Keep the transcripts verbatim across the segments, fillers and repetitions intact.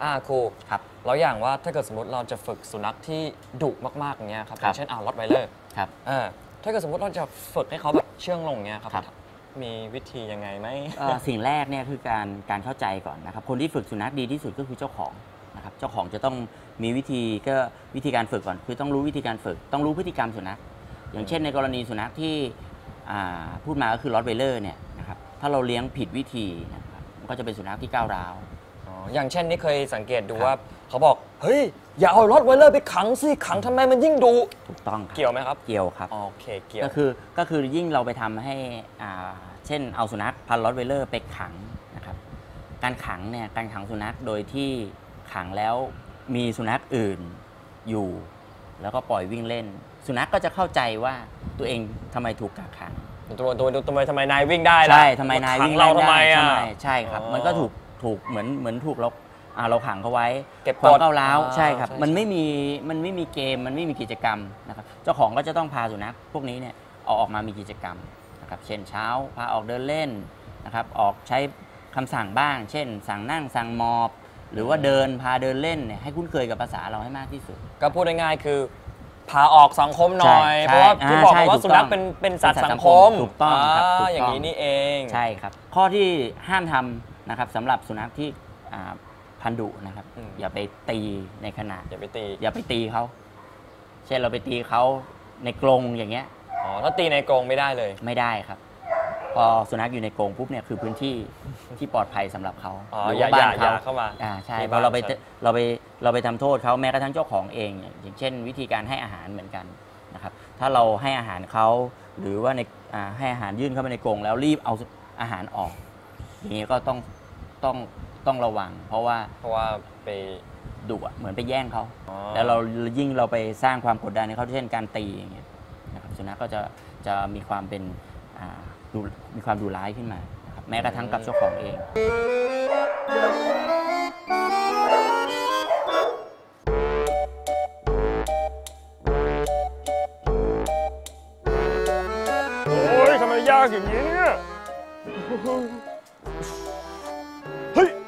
อ่าครูครับแล้วอย่างว่าถ้าเกิดสมมติเราจะฝึกสุนัขที่ดุมากๆอย่างเงี้ยครับอย่างเช่นอ่าล็อตไวเลอร์ครับเออถ้าเกิดสมมติเราจะฝึกให้เขาแบบเชื่องลงเงี้ยครับมีวิธียังไงไหมสิ่งแรกเนี่ยคือการการเข้าใจก่อนนะครับคนที่ฝึกสุนัขดีที่สุดก็คือเจ้าของนะครับเจ้าของจะต้องมีวิธีก็วิธีการฝึกก่อนคือต้องรู้วิธีการฝึกต้องรู้พฤติกรรมสุนัขอย่างเช่นในกรณีสุนัขที่พูดมาก็คือล็อตไวเลอร์เนี่ยนะครับถ้าเราเลี้ยงผิดวิธีนะครับมันก็จะเป็นสุนัขที่ก้าวร้าวอย่างเช่นนี่เคยสังเกตดูว่าเขาบอกเฮ้ยอย่าเอาล็อตไวเลอร์ไปขังสิขังทำไมมันยิ่งดุถูกต้องเกี่ยวไหมครับเกี่ยวครับโอเคเกี่ยวก็คือก็คือยิ่งเราไปทำให้เช่นเอาสุนัขพันธุ์ล็อตไวเลอร์ไปขังนะครับการขังเนี่ยการขังสุนัขโดยที่ขังแล้วมีสุนัขอื่นอยู่แล้วก็ปล่อยวิ่งเล่นสุนัขก็จะเข้าใจว่าตัวเองทำไมถูกกักขังตัวตัวทำไมทำไมนายวิ่งได้ล่ะใช่ทำไมนายวิ่งเราทำไมอ่ะใช่ครับมันก็ถูกถูกเหมือนเหมือนถูกเราเราขังเขาไว้เก็บความก้าวร้าวใช่ครับมันไม่มีมันไม่มีเกมมันไม่มีกิจกรรมนะครับเจ้าของก็จะต้องพาสุนัขพวกนี้เนี่ยเอาออกมามีกิจกรรมนะครับเช่นเช้าพาออกเดินเล่นนะครับออกใช้คำสั่งบ้างเช่นสั่งนั่งสั่งมอบหรือว่าเดินพาเดินเล่นเนี่ยให้คุ้นเคยกับภาษาเราให้มากที่สุดก็พูดง่ายๆคือพาออกสังคมหน่อยเพราะว่าที่บอกว่าสุนัขเป็นเป็นสัตว์สังคมถูกต้องครับอย่างนี้นี่เองใช่ครับข้อที่ห้ามทำนะครับสำหรับสุนัขที่พันธุ์ดุนะครับอย่าไปตีในขณะอย่าไปตีอย่าไปตีเขาเช่นเราไปตีเขาในกรงอย่างเงี้ยอ๋อถ้าตีในกรงไม่ได้เลยไม่ได้ครับพอสุนัขอยู่ในกรงปุ๊บเนี่ยคือพื้นที่ที่ปลอดภัยสำหรับเขาอ๋ออย่าอย่าเข้ามาอ่าใช่พอเราไปเราไปเราไปทำโทษเขาแม้กระทั่งเจ้าของเองอย่างเช่นวิธีการให้อาหารเหมือนกันนะครับถ้าเราให้อาหารเขาหรือว่าในให้อาหารยื่นเข้าไปในกรงแล้วรีบเอาอาหารออกอย่างนี้ก็ต้องต้องต้องระวังเพราะว่าเพราะว่าไปดุเหมือนไปแย่งเขาแล้วเรายิ่งเราไปสร้างความกดดันให้เขาเช่นการตีอย่างเงี้ยนะครับสุนัขก็จะจะมีความเป็นมีความดุร้ายขึ้นมานะครับแม้กระทั่งกับเจ้าของเองโอ้ยทำไมยากอย่างนี้เนี่ยเฮ้ย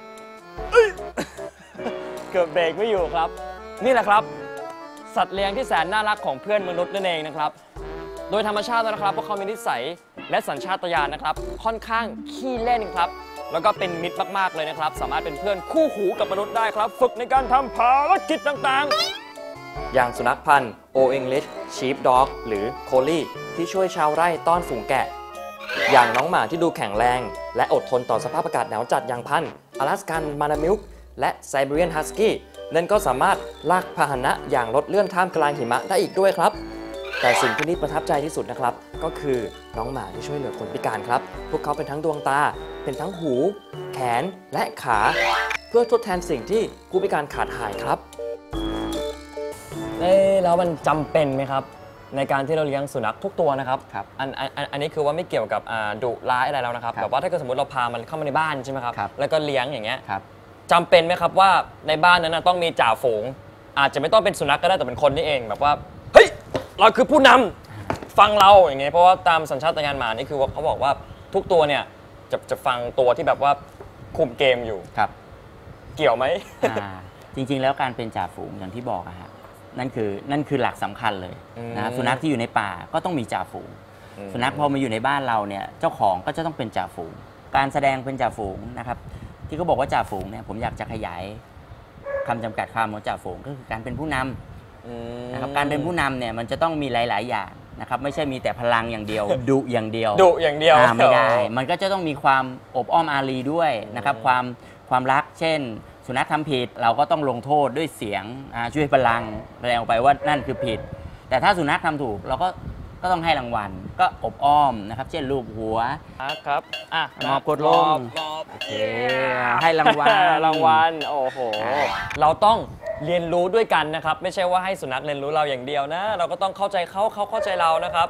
เกือบเบรกไม่อยู่ครับนี่แหละครับสัตว์เลี้ยงที่แสนน่ารักของเพื่อนมนุษย์นั่นเองนะครับโดยธรรมชาตินะครับพวกเขามีนิสัยและสัญชาตญาณนะครับค่อนข้างขี้เล่นครับแล้วก็เป็นมิตรมากๆเลยนะครับสามารถเป็นเพื่อนคู่หูกับมนุษย์ได้ครับฝึกในการทำภารกิจต่างๆอย่างสุนัขพันธุ์โอเอ็งลิชชีฟด็อกหรือโคลี่ที่ช่วยชาวไร่ต้อนฝูงแกะอย่างน้องหมาที่ดูแข็งแรงและอดทนต่อสภาพอากาศหนาวจัดอย่างพันธุ์อลาสกันมานามิลค์และไซบีเรียนฮัสกี้นั่นก็สามารถลากพาหนะอย่างรถเลื่อนท่ามกลางหิมะได้อีกด้วยครับแต่สิ่งที่นิดประทับใจที่สุดนะครับก็คือน้องหมาที่ช่วยเหลือคนพิการครับพวกเขาเป็นทั้งดวงตาเป็นทั้งหูแขนและขาเพื่อทดแทนสิ่งที่ผู้พิการขาดหายครับเอ๊ะแล้วมันจำเป็นไหมครับในการที่เราเลี้ยงสุนัขทุกตัวนะครับครับอันอันอันนี้คือว่าไม่เกี่ยวกับดุร้ายอะไรแล้วนะครับแบบว่าถ้าเกิดสมมติเราพามันเข้ามาในบ้านใช่ไหมครับแล้วก็เลี้ยงอย่างเงี้ยจำเป็นไหมครับว่าในบ้านนั้นต้องมีจ่าฝูงอาจจะไม่ต้องเป็นสุนัขก็ได้แต่เป็นคนนี่เองแบบว่าเฮ้ยเราคือผู้นำฟังเราอย่างเงี้ยเพราะว่าตามสัญชาตญาณหมานี่คือเขาบอกว่าทุกตัวเนี่ยจะจะฟังตัวที่แบบว่าคุมเกมอยู่ครับเกี่ยวไหมจริงๆแล้วการเป็นจ่าฝูงอย่างที่บอกอะฮะนั่นคือนั่นคือหลักสำคัญเลยนะครับสุนัขที่อยู่ในป่าก็ต้องมีจ่าฝูงสุนัขพอมาอยู่ในบ้านเราเนี่ยเจ้าของก็จะต้องเป็นจ่าฝูงการแสดงเป็นจ่าฝูงนะครับที่เขาบอกว่าจ่าฝูงเนี่ยผมอยากจะขยายคำจำกัดความของจ่าฝูงก็คือการเป็นผู้นำนะครับการเป็นผู้นำเนี่ยมันจะต้องมีหลายๆอย่างนะครับไม่ใช่มีแต่พลังอย่างเดียวดุอย่างเดียวดุอย่างเดียวไม่ได้มันก็จะต้องมีความอบอ้อมอารีด้วยนะครับความความรักเช่นสุนัขทำผิดเราก็ต้องลงโทษด้วยเสียงช่วยพลังแสดงออกไปว่านั่นคือผิดแต่ถ้าสุนัขทำถูกเราก็ก็ต้องให้รางวัลก็อบอ้อมนะครับเช่นลูบหัวครับอ่ะมอบกดลงโอเคให้รางวัลรางวัลโอ้โหเราต้องเรียนรู้ด้วยกันนะครับไม่ใช่ว่าให้สุนัขเรียนรู้เราอย่างเดียวนะเราก็ต้องเข้าใจเขาเขาเข้าใจเรานะครับ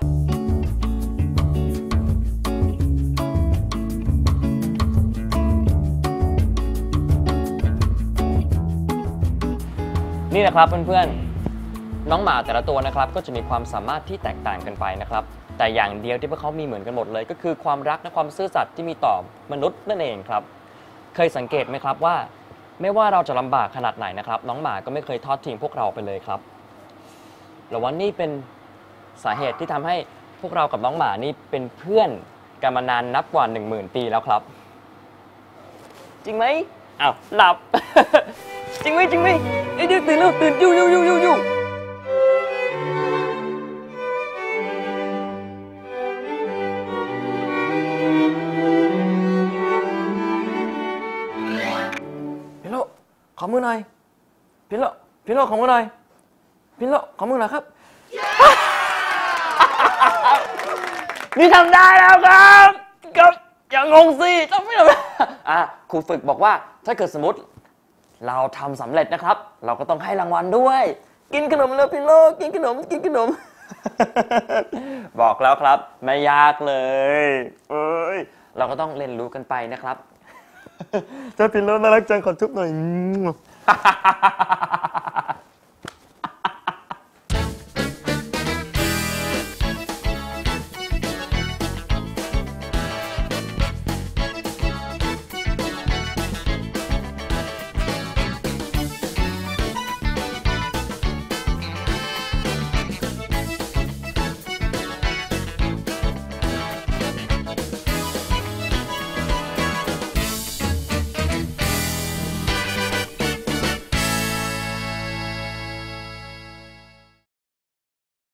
นี่นะครับเพื่อนๆน้องหมาแต่ละตัวนะครับก็จะมีความสามารถที่แตกต่างกันไปนะครับแต่อย่างเดียวที่พวกเขามีเหมือนกันหมดเลยก็คือความรักและความซื่อสัตย์ที่มีต่อมนุษย์นั่นเองครับเคยสังเกตไหมครับว่าไม่ว่าเราจะลำบากขนาดไหนนะครับ น้องหมาก็ไม่เคยทอดทิ้งพวกเราไปเลยครับแล้ววันนี้เป็นสาเหตุที่ทำให้พวกเรากับน้องหมานี่เป็นเพื่อนกันมานานนับกว่า หนึ่งหมื่น ปีแล้วครับ จริงไหมอ้าวหลับ จริงไหมจริงไหมเอ้ยตื่นแล้วตื่นอยู่อยู่อยู่อยู่อยู่พี่โลขอมือหน่อยพี่โลพี่โลขอมือหน่อยพี่โลขอมือหน่อยครับ นี่ทำได้แล้วครับครับอย่างงงสิทำไม่ได้อ่ะครูฝึกบอกว่าถ้าเกิดสมมติเราทำสำเร็จนะครับ เราก็ต้องให้รางวัลด้วย กินขนมเลยพี่โลกินขนมกินขนม บอกแล้วครับไม่ยากเลยเอ้ยเราก็ต้องเรียนรู้กันไปนะครับ เจ้าพี่โลน่ารักจังขอทุบหน่อย